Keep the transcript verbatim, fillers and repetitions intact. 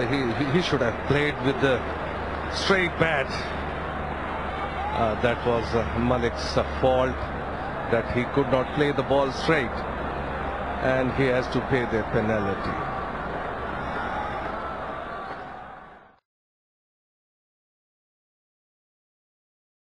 he, he should have played with the straight bat. Uh, that was uh, Malik's uh, fault, that he could not play the ball straight, and he has to pay the penalty.